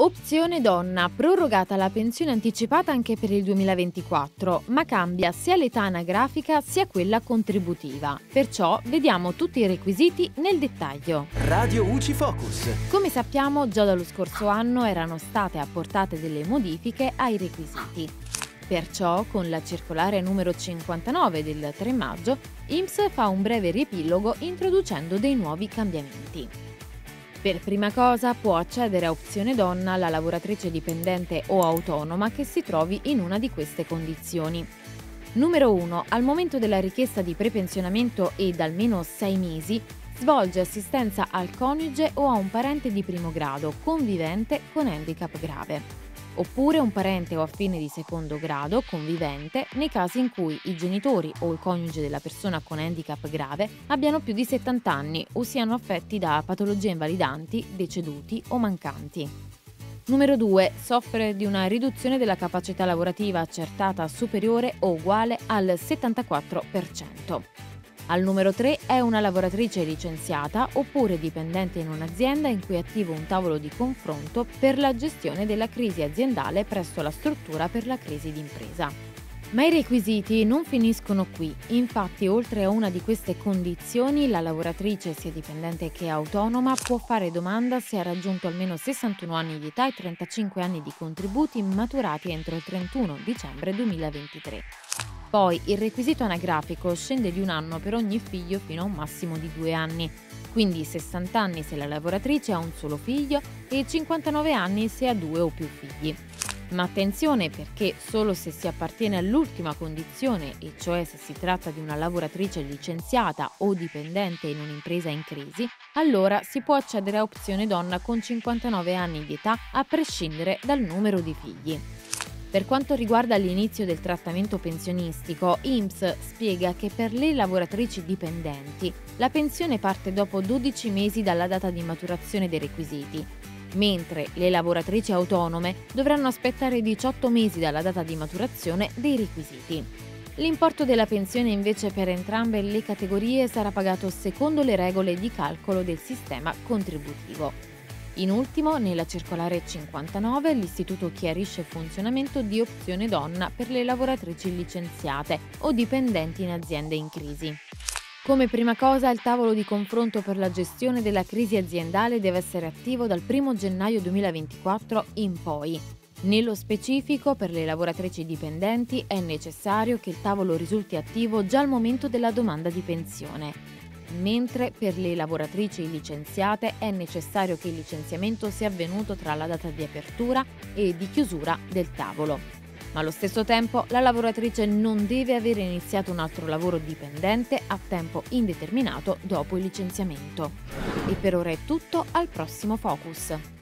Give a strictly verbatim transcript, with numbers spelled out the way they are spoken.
Opzione donna, prorogata la pensione anticipata anche per il duemilaventiquattro, ma cambia sia l'età anagrafica sia quella contributiva. Perciò vediamo tutti i requisiti nel dettaglio. Radio U C I Focus. Come sappiamo, già dallo scorso anno erano state apportate delle modifiche ai requisiti. Perciò, con la circolare numero cinquantanove del tre maggio, I N P S fa un breve riepilogo introducendo dei nuovi cambiamenti. Per prima cosa può accedere a opzione donna la lavoratrice dipendente o autonoma che si trovi in una di queste condizioni. Numero uno. Al momento della richiesta di prepensionamento e da almeno sei mesi, svolge assistenza al coniuge o a un parente di primo grado convivente con handicap grave. Oppure un parente o affine di secondo grado convivente nei casi in cui i genitori o il coniuge della persona con handicap grave abbiano più di settanta anni o siano affetti da patologie invalidanti, deceduti o mancanti. Numero due. Soffre di una riduzione della capacità lavorativa accertata superiore o uguale al settantaquattro per cento. Al numero tre è una lavoratrice licenziata oppure dipendente in un'azienda in cui è attivo un tavolo di confronto per la gestione della crisi aziendale presso la struttura per la crisi d'impresa. Ma i requisiti non finiscono qui, infatti oltre a una di queste condizioni la lavoratrice, sia dipendente che autonoma, può fare domanda se ha raggiunto almeno sessantuno anni di età e trentacinque anni di contributi maturati entro il trentuno dicembre duemilaventitré. Poi il requisito anagrafico scende di un anno per ogni figlio fino a un massimo di due anni, quindi sessanta anni se la lavoratrice ha un solo figlio e cinquantanove anni se ha due o più figli. Ma attenzione, perché solo se si appartiene all'ultima condizione, e cioè se si tratta di una lavoratrice licenziata o dipendente in un'impresa in crisi, allora si può accedere a opzione donna con cinquantanove anni di età a prescindere dal numero di figli. Per quanto riguarda l'inizio del trattamento pensionistico, I N P S spiega che per le lavoratrici dipendenti la pensione parte dopo dodici mesi dalla data di maturazione dei requisiti, mentre le lavoratrici autonome dovranno aspettare diciotto mesi dalla data di maturazione dei requisiti. L'importo della pensione invece per entrambe le categorie sarà pagato secondo le regole di calcolo del sistema contributivo. In ultimo, nella circolare cinquantanove, l'Istituto chiarisce il funzionamento di opzione donna per le lavoratrici licenziate o dipendenti in aziende in crisi. Come prima cosa, il tavolo di confronto per la gestione della crisi aziendale deve essere attivo dal primo gennaio duemilaventiquattro in poi. Nello specifico, per le lavoratrici dipendenti è necessario che il tavolo risulti attivo già al momento della domanda di pensione, mentre per le lavoratrici licenziate è necessario che il licenziamento sia avvenuto tra la data di apertura e di chiusura del tavolo. Ma allo stesso tempo la lavoratrice non deve avere iniziato un altro lavoro dipendente a tempo indeterminato dopo il licenziamento. E per ora è tutto, al prossimo Focus.